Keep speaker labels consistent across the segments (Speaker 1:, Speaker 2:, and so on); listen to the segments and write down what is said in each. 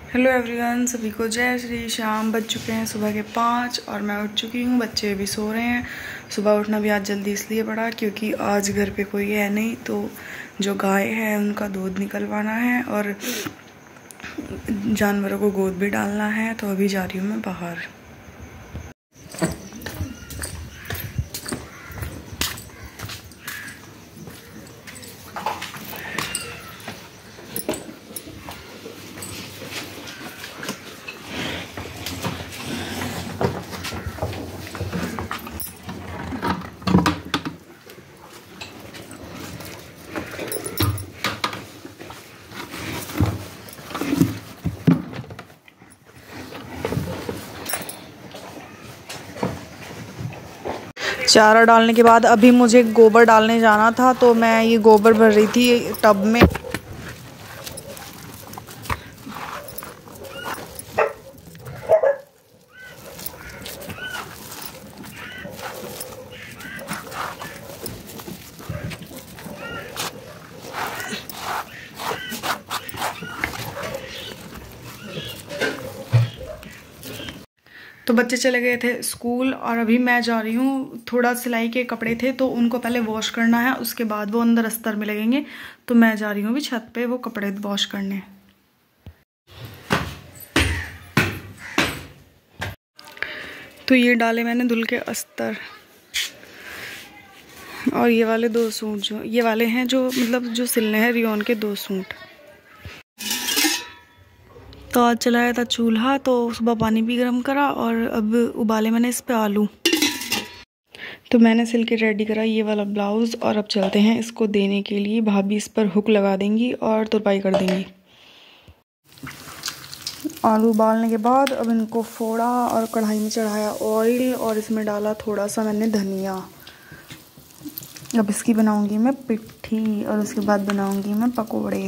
Speaker 1: Hello everyone, सभी को जय श्री श्याम। बज चुके हैं सुबह के 5 और मैं उठ चुकी हूँ। बच्चे भी सो रहे हैं। सुबह उठना भी आज जल्दी इसलिए पड़ा क्योंकि आज घर पे कोई है नहीं, तो जो गाय है उनका दूध निकलवाना है और जानवरों को गोद भी डालना है। तो अभी जा रही हूँ मैं बाहर। चारा डालने के बाद अभी मुझे गोबर डालने जाना था, तो मैं ये गोबर भर रही थी टब में। तो बच्चे चले गए थे स्कूल और अभी मैं जा रही हूँ। थोड़ा सिलाई के कपड़े थे तो उनको पहले वॉश करना है, उसके बाद वो अंदर अस्तर में लगेंगे। तो मैं जा रही हूँ अभी छत पे वो कपड़े वॉश करने। तो ये डाले मैंने धुल के अस्तर, और ये वाले 2 सूट जो ये वाले हैं जो मतलब जो सिलने हैं रियोन के 2 सूट। तो आज चलाया था चूल्हा, तो सुबह पानी भी गर्म करा और अब उबाले मैंने इस पे आलू। तो मैंने सिल के रेडी करा ये वाला ब्लाउज़ और अब चलते हैं इसको देने के लिए। भाभी इस पर हुक लगा देंगी और तुरपाई कर देंगी। आलू उबालने के बाद अब इनको फोड़ा और कढ़ाई में चढ़ाया ऑयल और इसमें डाला थोड़ा सा मैंने धनिया। अब इसकी बनाऊंगी मैं पिट्ठी और उसके बाद बनाऊंगी मैं पकोड़े।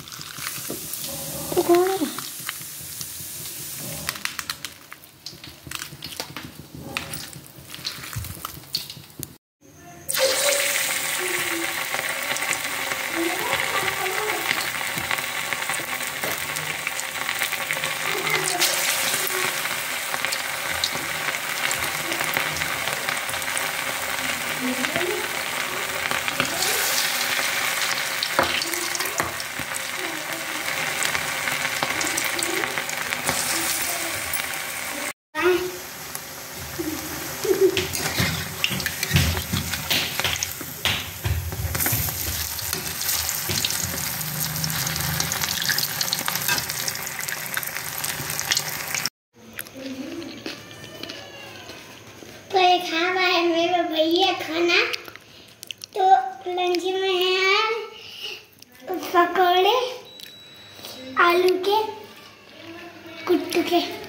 Speaker 2: तो ये खाना है मेरे भैया खाना। तो लंच में है पकौड़े आलू के कुट्टू के।